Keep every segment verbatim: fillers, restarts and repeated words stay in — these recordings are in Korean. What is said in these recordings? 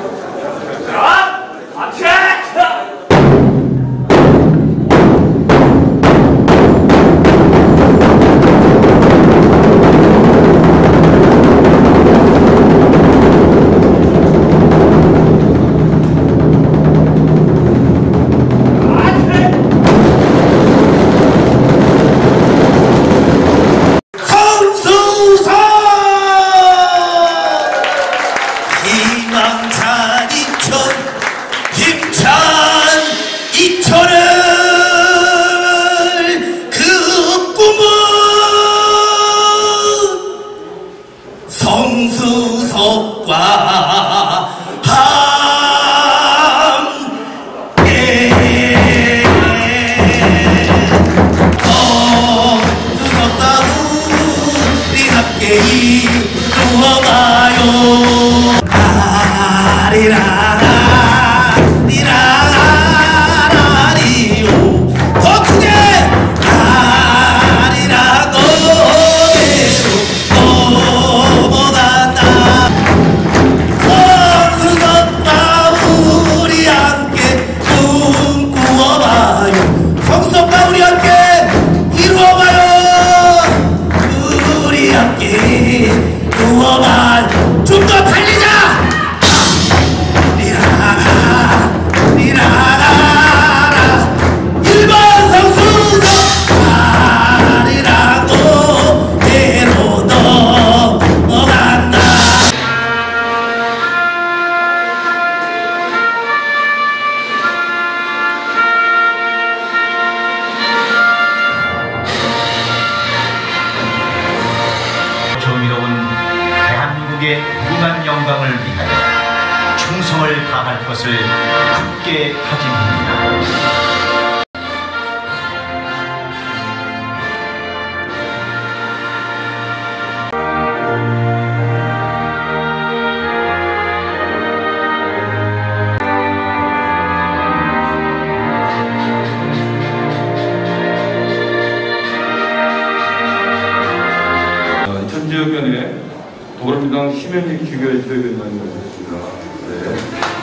무궁한 영광을 위하여 충성을 다할 것을 굳게 다짐합니다. 천지역변에 더불어민주당 심현직 주교회장님을 모셨습니다. 네.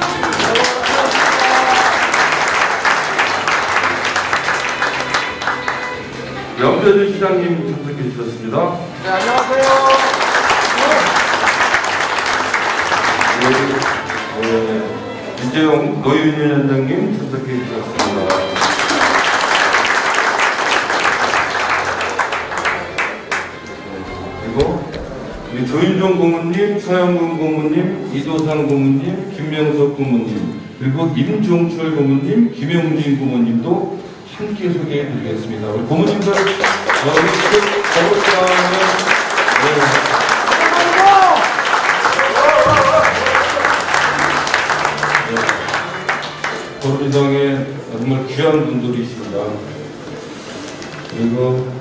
염재준 시장님 참석해 주셨습니다. 네, 안녕하세요. 네, 네, 이재용 노윤위원장님 참석해 주셨습니다. 그리고 우리 조윤종 고문님, 서영근 고문님, 이도상 고문님, 김명석 고문님, 그리고 임종철 고문님, 김용진 고문님도 함께 소개해드리겠습니다. 우리 고문님들 더불어민주당의 정말 귀한 분들이십니다. 그리고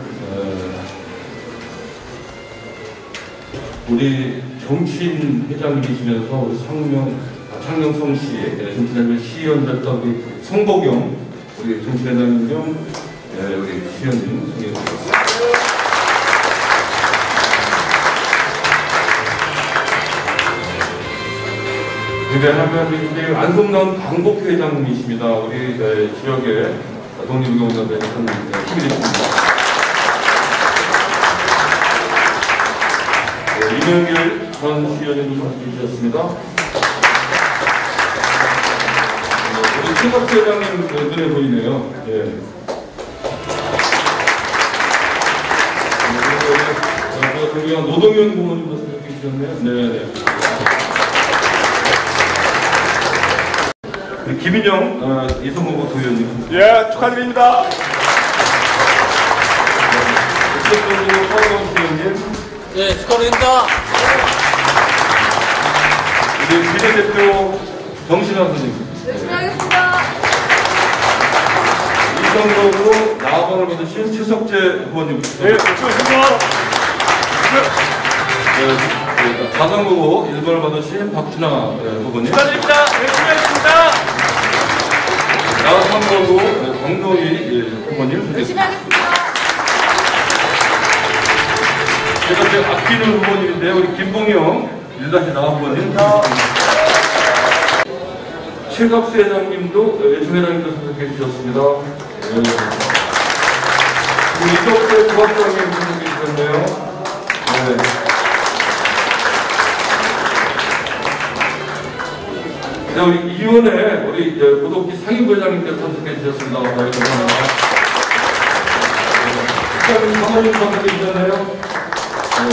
우리 정치인 회장님이시면서 우리 상명, 창녕성 씨, 정치인회 시의원이었던 우리 성복영, 우리 정치회장님 좀, 예, 우리 시의원님 소개해 주셨습니다. 그다음에 이제 안성남 강복회장님이십니다. 우리 네, 지역의 독립운동가들의 힘이 되십니다. 이명길 전 시의원님도 함께 주셨습니다. 우리 최갑수 회장님 눈에 보이네요. 예. 그리고 노동현 고문님도 함께 주셨네요. 네네. 김인영 어, 이성호고 도의원님. 예, 축하드립니다. 네, 서원 시의원님. 네, 축하드립니다. 우리 비례대표 정신환 선생님. 열심히 하겠습니다. 이성적으로 나방을 받으신 최석재 후보님. 네, 축하드립니다. 네, 가상보고 일 번을 받으신 박준하 후보님. 축하드립니다. 열심히 하겠습니다. 나삼보고 강동희 후보님. 열심히 하겠습니다. 제가 제가 아끼는 후보님인데 우리 김봉영 일다시 나와 후보님. 최갑수 회장님도, 예총 회장님도 참석해 주셨습니다. 네. 그리고 이덕재 부학장님 참석해 주셨네요. 네. 네, 우리 이원회 우리 고독기 상임부회장님께서 참석해 주셨습니다. 네, 감사합니다. 국장님, 사모님 참석해 주셨나요? 네.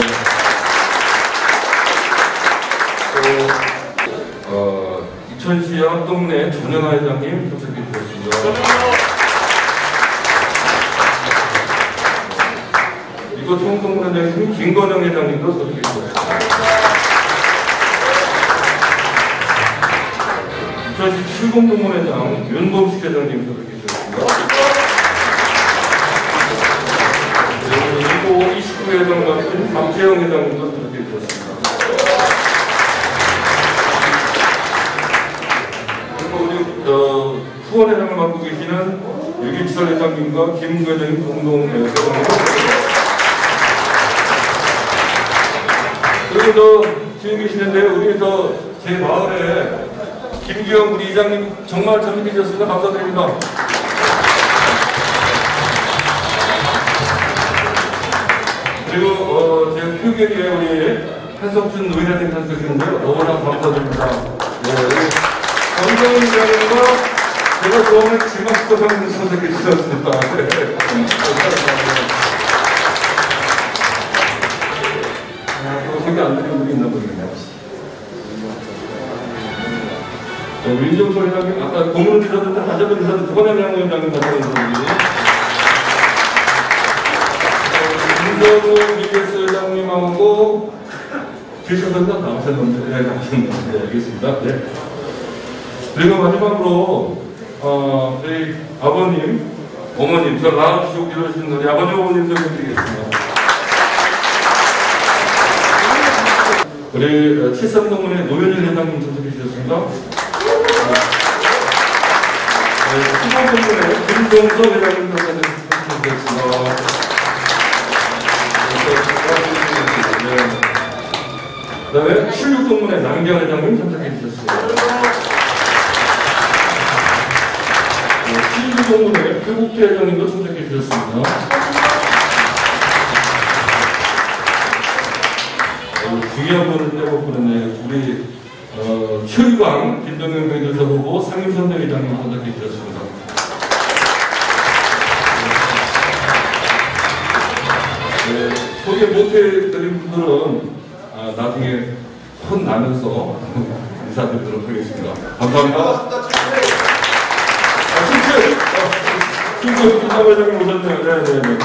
또, 어, 이천시야 동네 전현아 회장님 참석해 주셨습니다. 이거 총동문 회장님, 김건영 회장님도 참석해 주셨습니다. 이천시 칠공동문회장 윤범식 회장님 참석해 주셨습니다. 그리고 이십구 회장 맡은 박재영 회장님도 참석해 주셨습니다. 그리고 우리 어, 후원회장을 맡고 계시는 유기철 회장님과 김 회장님 공동 회장님. 그리고 저 지금 계시는데 우리 저 제 마을에 김기영 우리 이장님 정말 참석해 주셨습니다. 감사드립니다. 그리고 어, 제 표결위에 우리 한성춘 노인회장님 참석했는데요. 너무나 감사드립니다. 네, 정정훈 위원장님과 제가 좋아하는 지막도 형님 참석해 주셨습니다. 네. 아, 소개 안 드리는 분이 있나 보네요. 어, 민정철 회장님, 아까 고문을 주셨는데 다시 한번 주셨는데 두번의 양위원장님 같은 분이 김정우 미디어스 회장님하고 계셨던가 나오셨는데, 네, 나오셨는데, 네, 알겠습니다. 네. 그리고 마지막으로, 어, 저희 아버님, 어머님, 저 낳아주시고 기도하시는 우리 아버님, 어머님 소개해드리겠습니다. 우리 칠삼동문의 노현일 회장님 참석해 주셨습니다. 네, 칠삼동문의 김동서 회장님 참석해 주셨습니다. 그 다음에 칠육동문의 남경 회장님 참석해 주셨습니다. 칠육동문의 표국태 회장님도 참석해 주셨습니다. 어, 중요한 분을 빼고 그러네. 우리 어, 최유광 김동영 변호사 후보 상임선대회장님 참석해 주셨습니다. 네, 소개 못해드린 분들은 아, 나중에 혼 나면서 인사드리도록 하겠습니다. 감사합니다. 아, 실제, 김정수 부사회장님 오셨네요. 네네네. 네.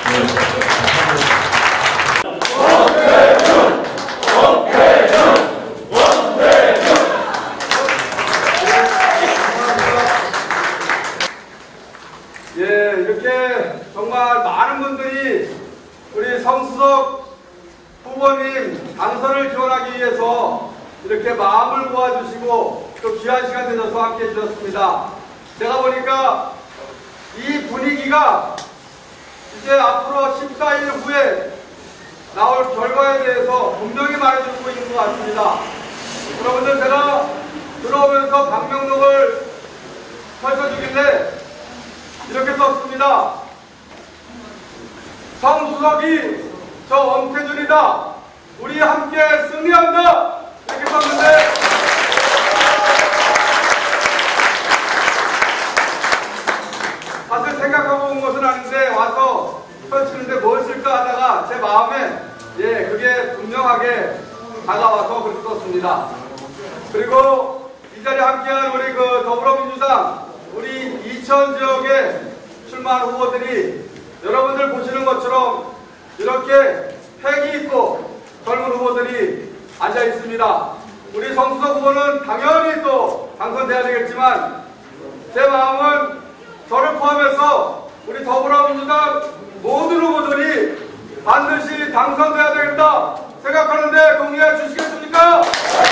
예, 이렇게 정말 많은 분들이 우리 성수석 후보님 당선을 지원하기 위해서 이렇게 마음을 모아주시고 또 귀한 시간 내줘서 함께 해주셨습니다. 제가 보니까 이 분위기가 이제 앞으로 십사 일 후에 나올 결과에 대해서 분명히 말해주고 있는 것 같습니다. 여러분들, 제가 들어오면서 방명록을 펼쳐주길래 이렇게 썼습니다. 성수석이 저 엄태준이다. 우리 함께 승리한다. 이렇게 썼는데 사실 생각하고 온 것은 아닌데 와서 펼치는데 뭘 쓸까 하다가 제 마음에 예 그게 분명하게 다가와서 그렇게 썼습니다. 그리고 이 자리에 함께한 우리 그 더불어민주당 우리 이천 지역에 출마한 후보들이 여러분들 보시는 것처럼 이렇게 패기 있고 젊은 후보들이 앉아 있습니다. 우리 성수석 후보는 당연히 또 당선돼야 되겠지만 제 마음은 저를 포함해서 우리 더불어민주당 모든 후보들이 반드시 당선돼야 되겠다 생각하는데 동의해 주시겠습니까?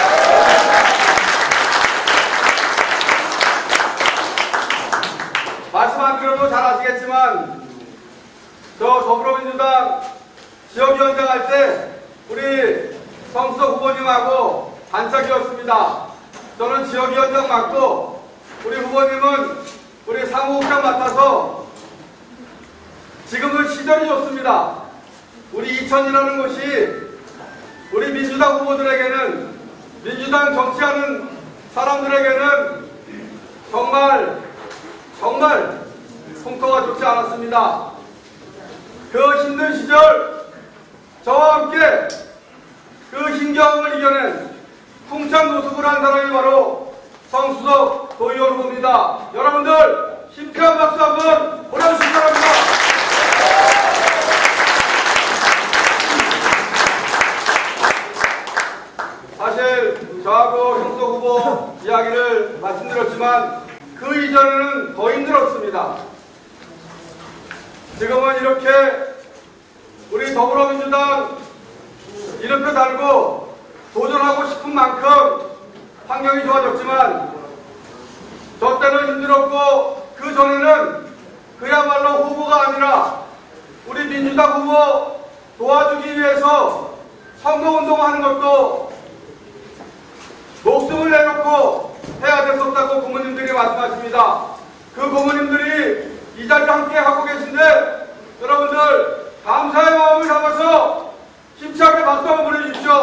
말씀 안 드려도 잘 아시겠지만 저 더불어민주당 지역위원장 할 때 우리 성수석 후보님하고 단짝이었습니다. 저는 지역위원장 맡고 우리 후보님은 우리 사무국장 맡아서 지금은 시절이 좋습니다. 우리 이천이라는 곳이 우리 민주당 후보들에게는, 민주당 정치하는 사람들에게는 정말 정말 풍토가 좋지 않았습니다. 그 힘든 시절 저와 함께 그 힘겨움을 이겨낸 풍찬 노숙을 한 사람이 바로 성수석 도의원 후보입니다. 여러분들 힘찬 박수 한번 보내주시기 바랍니다. 사실 저하고 형석 후보 이야기를 말씀드렸지만 그 이전에는 더 힘들었습니다. 지금은 이렇게 우리 더불어민주당 이름표 달고 도전하고 싶은 만큼 환경이 좋아졌지만 저 때는 힘들었고 그 전에는 그야말로 후보가 아니라 우리 민주당 후보 도와주기 위해서 선거운동하는 것도 목숨을 내놓고 해야 됐었다고 고모님들이 말씀하십니다. 그 고모님들이 이 자리에 함께 하고 계신데 여러분들 감사의 마음을 담아서 힘차게 박수 한번 보내주십시오.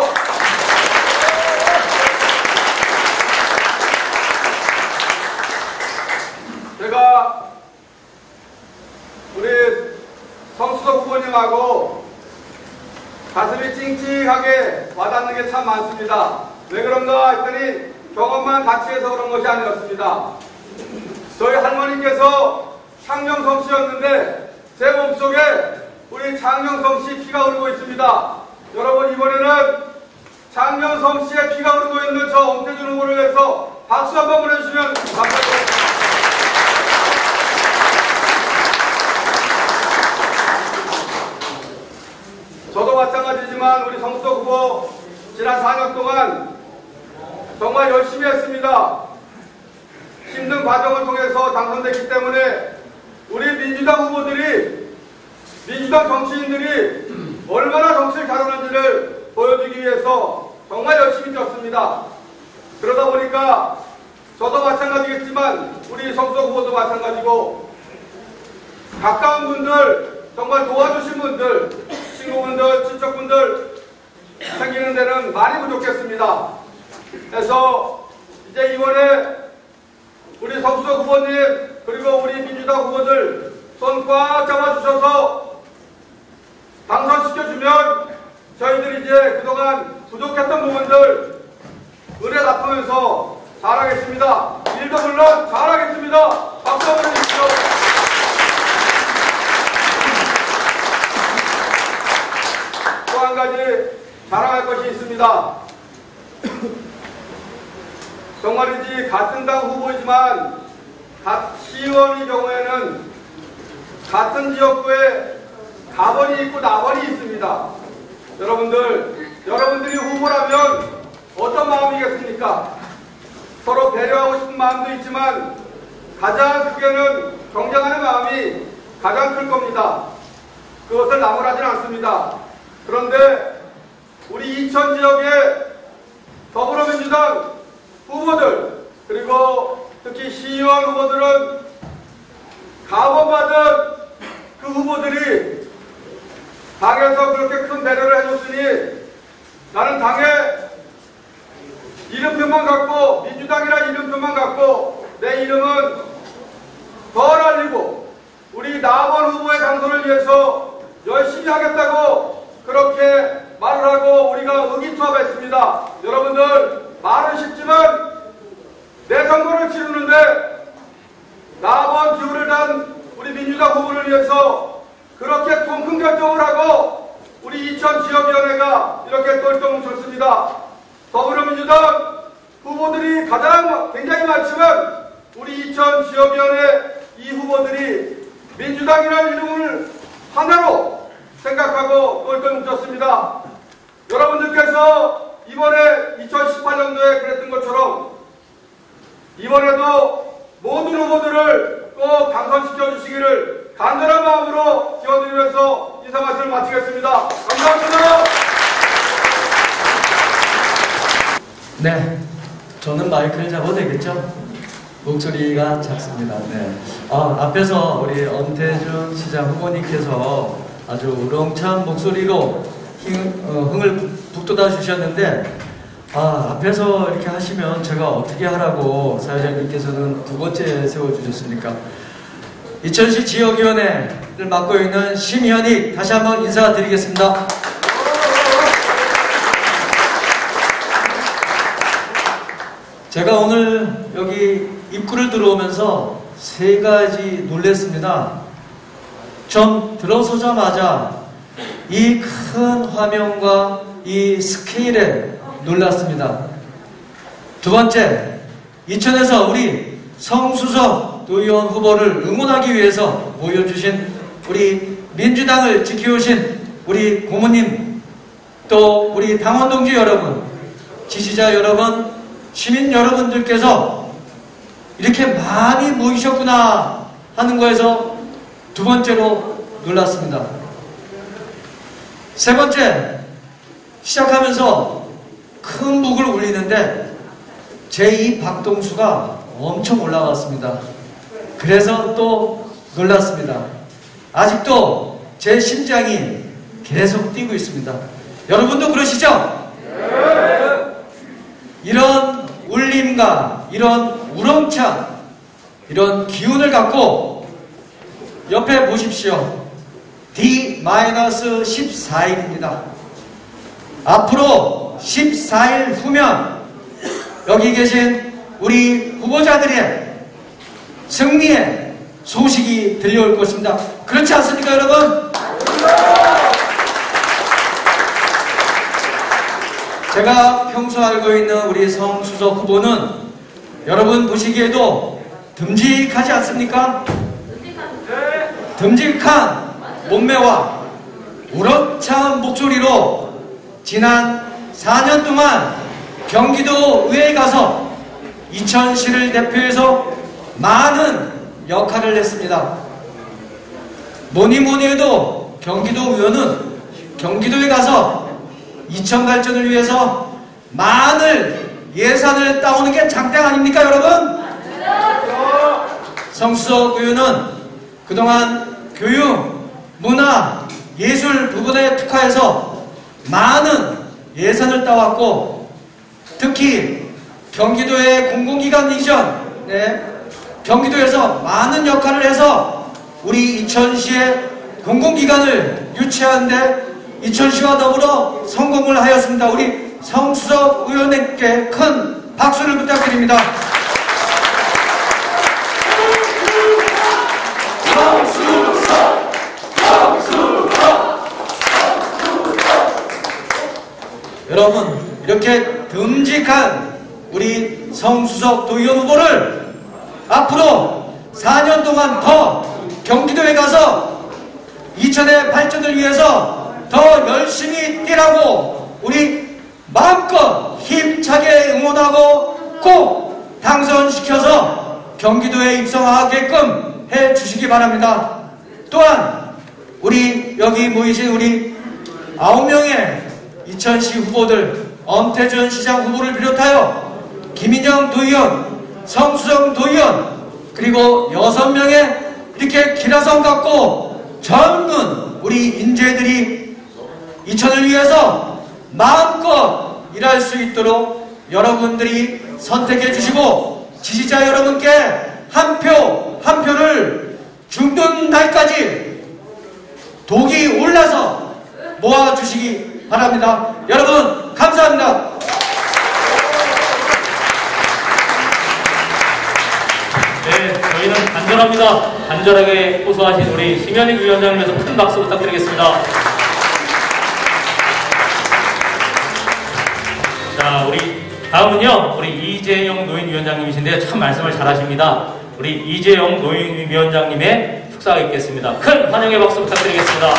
제가 우리 성수석 후보님하고 가슴이 찡찡하게 와닿는 게 참 많습니다. 왜 그런가 했더니 경험만 같이 해서 그런 것이 아니었습니다. 저희 할머니께서 창녕성 씨였는데 제 몸속에 우리 창녕성 씨 피가 흐르고 있습니다. 여러분 이번에는 창녕성 씨의 피가 흐르고 있는 저 엄태준 후보를 위해서 박수 한번 보내주시면 감사하겠습니다. 저도 마찬가지지만 우리 성수석 후보 지난 사 년 동안 정말 열심히 했습니다. 힘든 과정을 통해서 당선됐기 때문에 우리 민주당 후보들이, 민주당 정치인들이 얼마나 정치를 잘하는지를 보여주기 위해서 정말 열심히 뛰었습니다. 그러다 보니까 저도 마찬가지겠지만 우리 성수석 후보도 마찬가지고 가까운 분들, 정말 도와주신 분들, 친구분들, 친척분들 생기는 데는 많이 부족했습니다. 그래서 이제 이번에 우리 성수석 후보님 그리고 우리 민주당 후보들 손 꽉 잡아주셔서 당선시켜주면 저희들이 이제 그동안 부족했던 부분들 은혜 갚으면서 잘하겠습니다. 일도 물론 잘하겠습니다. 박수 한번 해주십시오. 또 한 가지 자랑할 것이 있습니다. 정말이지 같은 당 후보이지만 각 시의원의 경우에는 같은 지역구에 가번이 있고 나번이 있습니다. 여러분들, 여러분들이 후보라면 어떤 마음이겠습니까? 서로 배려하고 싶은 마음도 있지만 가장 크게는 경쟁하는 마음이 가장 클 겁니다. 그것을 나무라진 않습니다. 그런데 우리 이천 지역의 더불어민주당 후보들 그리고 특히 시의원 후보들은 가번받은 그 후보들이 당에서 그렇게 큰 배려를 해줬으니 나는 당에 이름표만 갖고 민주당이라는 이름표만 갖고 내 이름은 더 날리고 우리 나번 후보의 당선을 위해서 열심히 하겠다고 그렇게 말을 하고 우리가 의기투합했습니다. 여러분들 말은 쉽지만 내 선거를 치르는데 나번 기후를 단 우리 민주당 후보를 위해서 그렇게 통큰 결정을 하고 우리 이천 지역위원회가 이렇게 똘똘 뭉쳤습니다. 더불어민주당 후보들이 가장 굉장히 많지만 우리 이천 지역위원회 이 후보들이 민주당이라는 이름을 하나로 생각하고 똘똘 뭉쳤습니다. 여러분들께서 이번에 이천십팔 년도에 그랬던 것처럼 이번에도 모든 후보들을 꼭 당선시켜 주시기를 간절한 마음으로 기원드리면서 인사 말씀을 마치겠습니다. 감사합니다. 네, 저는 마이크를 잡아도 되겠죠? 목소리가 작습니다. 네. 아, 앞에서 우리 엄태준 시장 후보님께서 아주 우렁찬 목소리로 흥, 어, 흥을 북돋아 주셨는데, 아, 앞에서 이렇게 하시면 제가 어떻게 하라고 사회자님께서는 두 번째 세워주셨습니까? 이천시 지역위원회를 맡고 있는 심현익 다시 한번 인사드리겠습니다. 제가 오늘 여기 입구를 들어오면서 세 가지 놀랐습니다. 좀 들어서자마자 이 큰 화면과 이 스케일에 놀랐습니다. 두 번째, 이천에서 우리 성수석 도의원 후보를 응원하기 위해서 모여주신 우리 민주당을 지켜오신 우리 고모님, 또 우리 당원 동지 여러분, 지지자 여러분, 시민 여러분들께서 이렇게 많이 모이셨구나 하는 거에서 두 번째로 놀랐습니다. 세 번째, 시작하면서 큰 북을 울리는데 제이 박동수가 엄청 올라왔습니다. 그래서 또 놀랐습니다. 아직도 제 심장이 계속 뛰고 있습니다. 여러분도 그러시죠? 이런 울림과 이런 우렁찬, 이런 기운을 갖고 옆에 보십시오. 디 십사 일입니다. 앞으로 십사 일 후면 여기 계신 우리 후보자들의 승리의 소식이 들려올 것입니다. 그렇지 않습니까, 여러분? 제가 평소 알고 있는 우리 성수석 후보는 여러분 보시기에도 듬직하지 않습니까? 듬직한 몸매와 우렁찬 목소리로 지난 사 년 동안 경기도 의회에 가서 이천시를 대표해서 많은 역할을 했습니다. 뭐니 뭐니 해도 경기도 의원은 경기도에 가서 이천 발전을 위해서 많은 예산을 따오는 게 장땡 아닙니까, 여러분? 성수석 의원은 그동안 교육, 문화, 예술 부분에 특화해서 많은 예산을 따왔고, 특히 경기도의 공공기관 이전, 네, 경기도에서 많은 역할을 해서 우리 이천시의 공공기관을 유치하는데 이천시와 더불어 성공을 하였습니다. 우리 성수석 의원님께 큰 박수를 부탁드립니다. 성수석! 성수석! 여러분, 이렇게 듬직한 우리 성수석 도의원 후보를 앞으로 사 년 동안 더 경기도에 가서 이천의 발전을 위해서 더 열심히 뛰라고 우리 마음껏 힘차게 응원하고 꼭 당선시켜서 경기도에 입성하게끔 해주시기 바랍니다. 또한 우리 여기 모이신 우리 아홉 명의 이천시 후보들, 엄태준 시장 후보를 비롯하여 김인영 도의원, 성수정 도의원, 그리고 여섯 명의 이렇게 기라성 갖고 젊은 우리 인재들이 이천을 위해서 마음껏 일할 수 있도록 여러분들이 선택해 주시고 지지자 여러분께 한 표, 한 표를 죽는 날까지 독이 올라서 모아주시기 바랍니다. 여러분, 감사합니다. 네, 저희는 간절합니다. 간절하게 호소하신 우리 심현익 위원장님에서 큰 박수 부탁드리겠습니다. 자, 우리 다음은요, 우리 이재영 노인위원장님이신데 참 말씀을 잘하십니다. 우리 이재영 노인위원장님의 축사가 있겠습니다. 큰 환영의 박수 부탁드리겠습니다.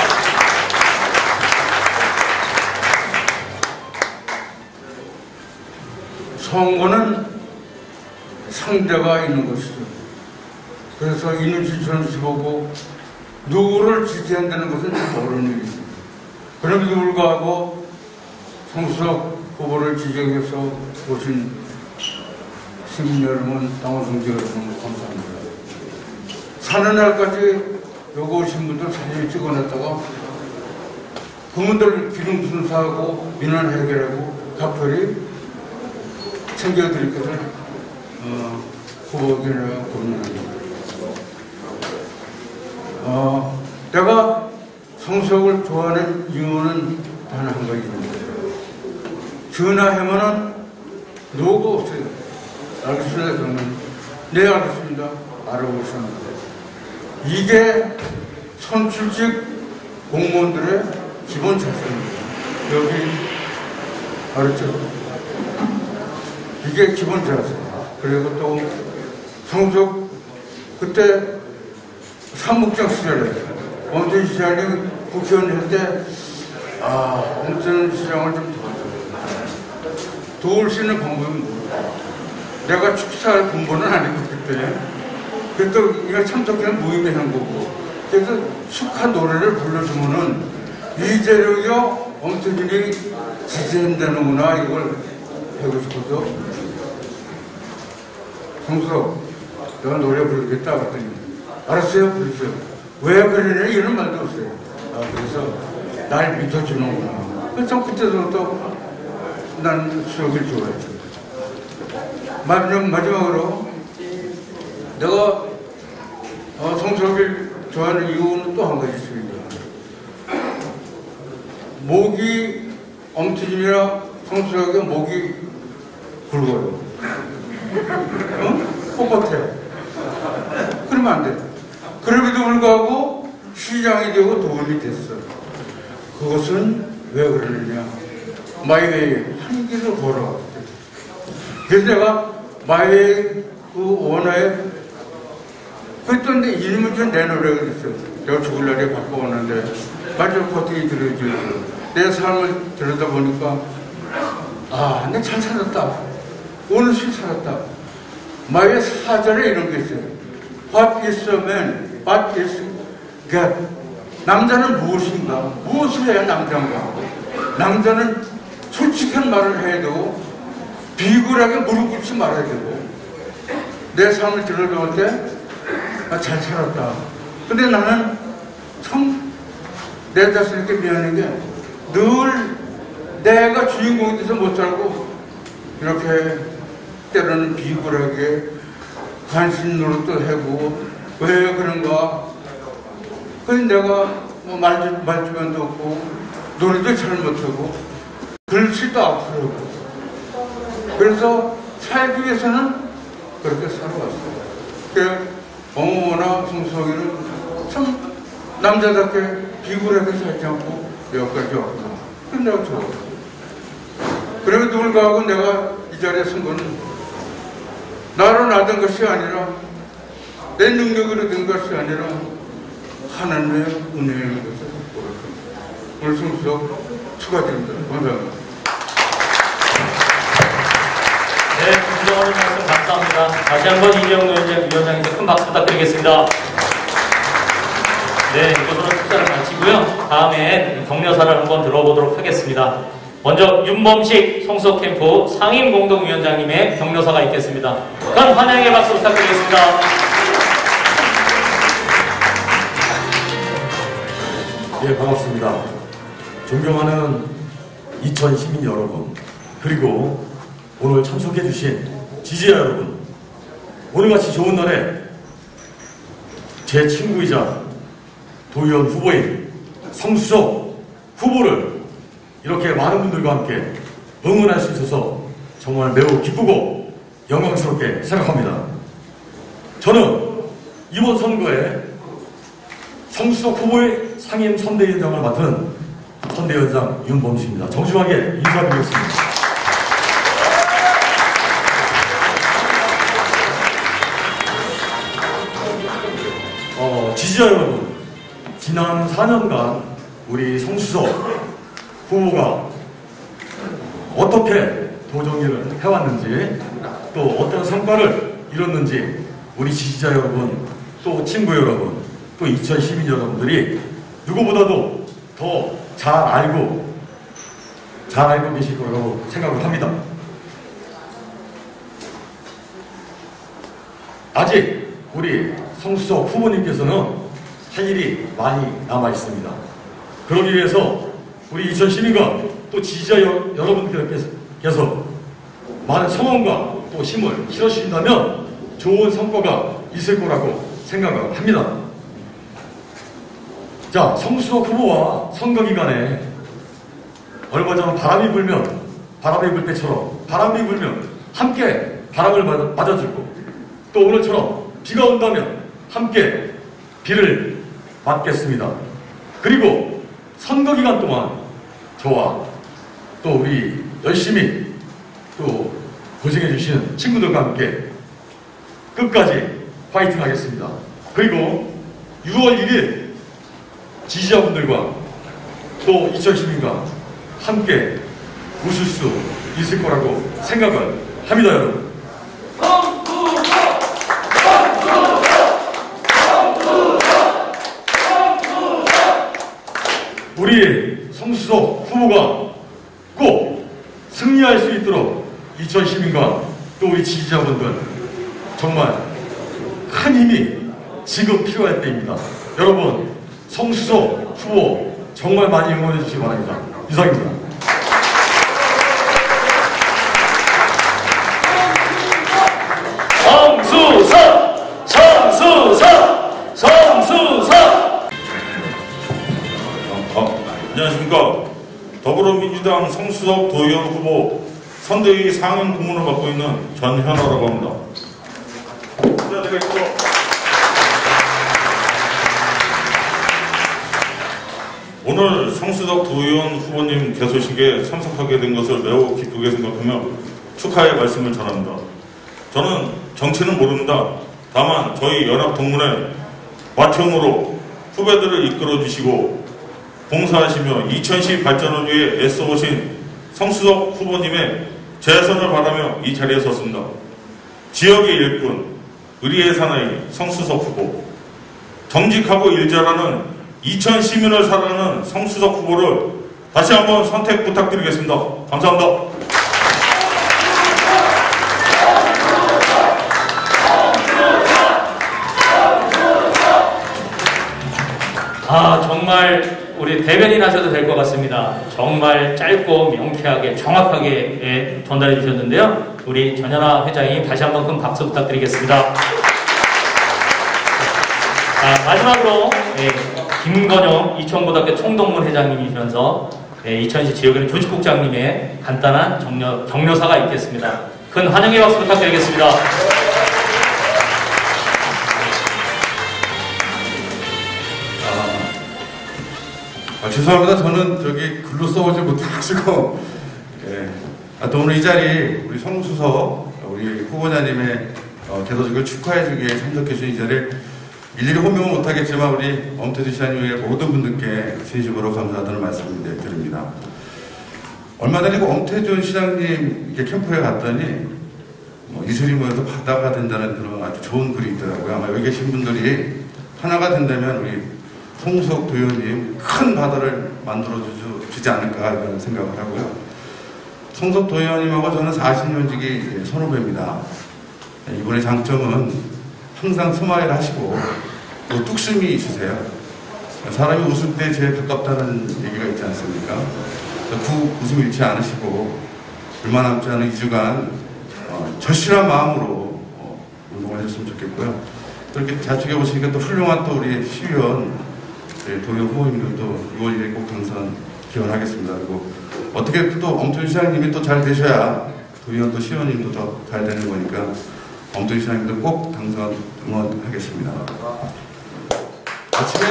선거는 상대가 있는 것이죠. 그래서 이눈치 저눈치 보고 누구를 지지한다는 것은 모르는 일이죠. 그럼에도 불구하고 성수석 후보를 지지해서 오신 시민 여러분, 당원 동지 여러분 감사합니다. 사는 날까지 여기 오신 분들 사진 찍어놨다가 그분들 기름 순사하고 민원 해결하고 각별히 챙겨드릴 것을 어, 후보에게나 고민합니다. 어, 내가 성수역을 좋아하는 이유는 단 한 가지입니다. 전화하면은 누구도 없어요. 알겠습니다. 저는 네 알겠습니다. 알아보십니다. 이게 선출직 공무원들의 기본 자세입니다. 여기 알았죠? 이게 기본 자세. 그리고 또 성적 그때 삼국장 시절에 엄태준 시장님 국회의원 할 때 아, 엄태준 시장을 좀 도와줘요. 도울 수 있는 방법은 뭐야? 내가 축사할 군번은 아니고 그때 그래도 이거 참석하는 모임에 한 거고 그래서 축하 노래를 불러주면은 이재력이요 엄태준이 지지한다는구나 이걸 하고 싶어서 성수석 내가 노래 부르겠다 그랬더니 알았어요? 그랬어요. 왜 그러냐 이런 말도 없어요. 아, 그래서 날 믿어주는구나. 그래서 그때부터 난 수석을 좋아했죠. 마지막, 마지막으로 내가 어, 성수석을 좋아하는 이유는 또 한 가지 있습니다. 목이 엄태준이랑 성수석의 목이 굵어요. 어? 똑같아. 그러면 안 돼. 그럼에도 불구하고 시장이 되고 도움이 됐어. 그것은 왜 그러느냐. 마이웨이 한 길을 걸어왔어. 그래서 내가 마이웨이 그 원화에 그랬던데 이름을 좀 내놓으라고 그랬어. 내가 죽을 날에 바꿔왔는데 마지막 버튼이 들어줘요. 내 삶을 들여다보니까 아, 내 잘 살았다. 오늘 실 살았다. 마이웨이 사절에 이런 게 있어요. What is a man? What is God? 남자는 무엇인가? 무엇을 해야 남자인가? 남자는 솔직한 말을 해야 되고 비굴하게 무릎 꿇지 말아야 되고 내 삶을 들여다볼 때 아, 잘 살았다. 근데 나는 참 내 자신에게 미안한 게 늘 내가 주인공이 돼서 못 살고 이렇게 때로는 비굴하게 관심 노릇도 하고 왜 그런가? 그래서 내가 뭐 말, 말주변도 없고 노래도 잘 못하고 글씨도 아프고 그래서 살기 위해서는 그렇게 살아왔어요. 그러니까 어머나 성수석이는 참 남자답게 비굴하게 살지 않고 여기까지 왔구나. 그래서 내가 좋았어. 그럼에도 불구하고 내가 이 자리에 선 거는 나로 나던 것이 아니라 내 능력으로 된 것이 아니라 하나님의 은혜인 것을 고백합니다. 오늘 성수석 축하드립니다. 감사합니다. 네, 김정원님 말씀 감사합니다. 다시 한번 이재용 위원장님께 큰 박수 부탁드리겠습니다. 네, 이것으로 축사를 마치고요. 다음에 격려사를 한번 들어보도록 하겠습니다. 먼저 윤범식 성수석 캠프 상임공동위원장님의 격려사가 있겠습니다. 큰 환영의 박수 부탁드리겠습니다. 예, 반갑습니다. 존경하는 이천 시민 여러분, 그리고 오늘 참석해주신 지지자 여러분, 오늘같이 좋은 날에 제 친구이자 도의원 후보인 성수석 후보를 이렇게 많은 분들과 함께 응원할 수 있어서 정말 매우 기쁘고 영광스럽게 생각합니다. 저는 이번 선거에 성수석 후보의 상임 선대위원장을 맡은 선대위원장 윤범식입니다. 정중하게 인사드리겠습니다. 어, 지지자 여러분, 지난 사 년간 우리 성수석 후보가 어떻게 도정리를 해왔는지 또 어떤 성과를 이뤘는지 우리 지지자 여러분, 또 친구 여러분, 또 이천 시민 여러분들이 누구보다도 더 잘 알고 잘 알고 계실 거라고 생각을 합니다. 아직 우리 성수석 후보님께서는 할 일이 많이 남아 있습니다. 그러기 위해서 우리 이천 시민과 또 지지자 여, 여러분께서 많은 성원과 또 힘을 실어주신다면 좋은 성과가 있을 거라고 생각을 합니다. 자, 성수석 후보와 선거 기간에 얼마 전 바람이 불면 바람이 불 때처럼 바람이 불면 함께 바람을 맞아주고 또 오늘처럼 비가 온다면 함께 비를 맞겠습니다. 그리고 선거 기간 동안 저와 또 우리 열심히 또 고생해 주시는 친구들과 함께 끝까지 파이팅 하겠습니다. 그리고 유월 일일 지지자분들과 또 이천 시민과 함께 웃을 수 있을 거라고 생각을 합니다, 여러분. 우리 성수석 후보가 꼭 승리할 수 있도록 이천 시민과 또 우리 지지자분들 정말 큰 힘이 지금 필요할 때입니다. 여러분, 성수석 후보 정말 많이 응원해 주시기 바랍니다. 이상입니다. 성수석! 성수석! 성수석! 어, 안녕하십니까. 더불어민주당 성수석 도의원 후보 선대위 상임 고문을 맡고 있는 전현호라고 합니다. 자, 제가 있고 오늘 성수석 도의원 후보님 개소식에 참석하게 된 것을 매우 기쁘게 생각하며 축하의 말씀을 전합니다. 저는 정치는 모릅니다. 다만 저희 연합 동문회 맏형으로 후배들을 이끌어 주시고 봉사하시며 이천시 발전을 위해 애써오신 성수석 후보님의 재선을 바라며 이 자리에 섰습니다. 지역의 일꾼, 의리의 사나이 성수석 후보, 정직하고 일잘하는 이천 시민을 사랑하는 성수석 후보를 다시 한번 선택 부탁드리겠습니다. 감사합니다. 아, 정말 우리 대변인 하셔도 될 것 같습니다. 정말 짧고 명쾌하게 정확하게 예, 전달해 주셨는데요. 우리 전현아 회장님 다시 한번 큰 박수 부탁드리겠습니다. 자, 마지막으로 예, 김건영 이천고등학교 총동문 회장님이시면서 예, 이천시 지역의회 조직국장님의 간단한 격려, 격려사가 있겠습니다. 큰 환영의 박수 부탁드리겠습니다. 아, 죄송합니다. 저는 저기 글로 써오지 못해가지고 예. 아, 또 오늘 이 자리 우리 성수석 우리 후보자님의 어, 개소식을 축하해주기 위해 참석해주신 이 자리에 일일이 호명은 못하겠지만 우리 엄태주 시장님 외 모든 분들께 진심으로 감사하다는 말씀을 드립니다. 얼마 전에 그 엄태준 시장님 이렇게 캠프에 갔더니 뭐 이슬이 모여서 바다가 된다는 그런 아주 좋은 글이 있더라고요. 아마 여기 계신 분들이 하나가 된다면 우리 성수석 도의원님 큰 바다를 만들어주지 않을까 이런 생각을 하고요. 성수석 도의원님하고 저는 사십 년 지기 선후배입니다. 이번의 장점은 항상 스마일 하시고 또 뚝심이 있으세요. 사람이 웃을 때 제일 가깝다는 얘기가 있지 않습니까? 그 웃음 잃지 않으시고 얼마 남지 않은 이 주간 어, 절실한 마음으로 어, 운동하셨으면 좋겠고요. 또 이렇게 자축해 보시니까 또 훌륭한 또 우리 시의원 도의원 후보님들도 유월 일일 꼭 당선 기원하겠습니다. 그리고 어떻게 또 엄태준 시장님이 또 잘 되셔야 도의원 또 시의원님도 더 잘 되는 거니까 엄태준 시장님도 꼭 당선 응원하겠습니다. 아침에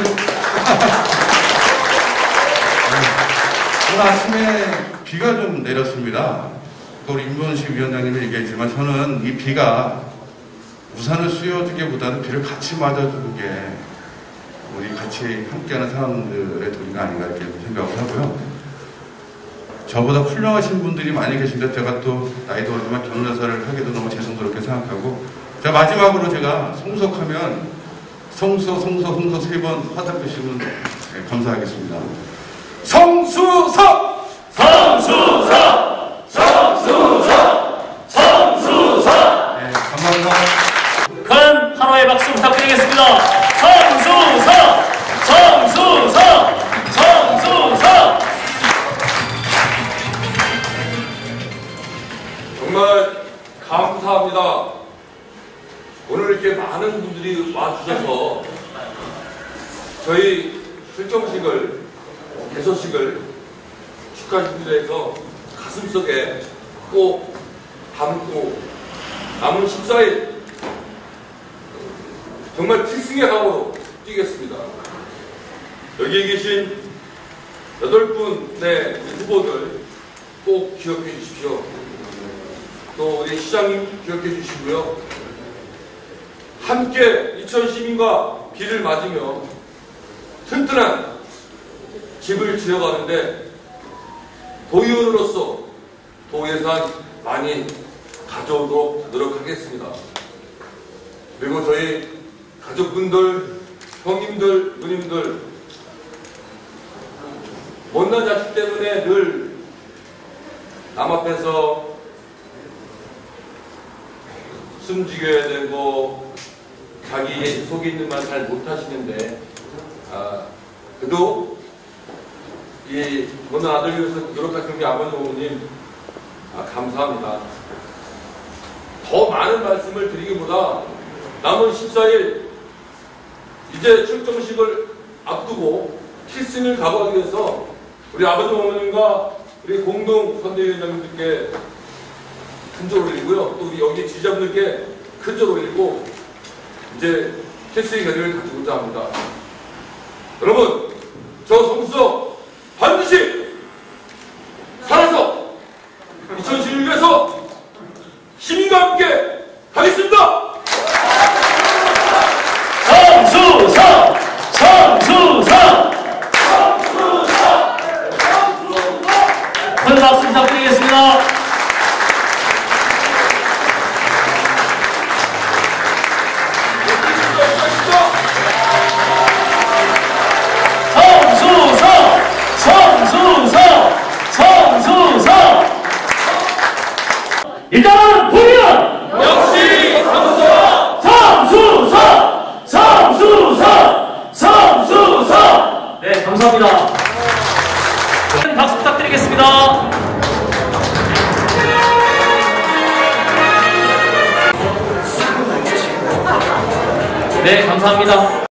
오늘 아침에 비가 좀 내렸습니다. 우리 임원식 위원장님이 얘기했지만 저는 이 비가 우산을 씌워주기보다는 비를 같이 맞아주는 게 우리 같이 함께하는 사람들의 도리가 아닌가 이렇게 생각을 하고요. 저보다 훌륭하신 분들이 많이 계신데 제가 또 나이도 어리지만 격려사를 하기도 너무 죄송스럽게 생각하고 자 마지막으로 제가 성수석하면 성수석 성수석 성수석 세 번 화답해주시면 네, 감사하겠습니다. 성수석! 성수석! 성수석! 성수석! 네, 감사합니다. 큰 환호의 박수 부탁드리겠습니다. 정수석! 정수석! 정수석! 정말 감사합니다. 오늘 이렇게 많은 분들이 와주셔서 저희 실종식을, 개소식을 축하해주기 위해서 가슴속에 꼭 담고 남은 십사 일 정말 필승의 각오로 뛰겠습니다. 여기에 계신 여덟 분의 후보들 꼭 기억해 주십시오. 또 우리 시장님 기억해 주시고요. 함께 이천 시민과 비를 맞으며 튼튼한 집을 지어가는데 도의원으로서 도예산 많이 가져오도록 노력하겠습니다. 그리고 저희 가족분들, 형님들, 누님들 못난 자식 때문에 늘 남 앞에서 숨지겨야 되고 자기 속에 있는 말 잘 못하시는데 아, 그래도 이 못난 아들 위해서 노력하시는 우리 아버님, 어머님 아, 감사합니다. 더 많은 말씀을 드리기보다 남은 십사 일 이제 출정식을 앞두고 필승을 각오하기 위해서 우리 아버지, 어머님과 우리 공동 선대위원장님들께 큰절 올리고요. 또 우리 여기 지지자분들께 큰절 올리고 이제 필승의 결의를 가지고자 합니다. 여러분, 저 성수석 반드시 살아서 이천십일 위해서 시민과 함께 가겠습니다. 정수석! 정수석! 큰 박수 부탁드리겠습니다. 정수석! 정수석! 정수석! 일단은 보면 역시 성수석! 정수석! 정수석! 정수석! 네, 감사합니다. 큰 박수 부탁드리겠습니다. 네, 감사합니다.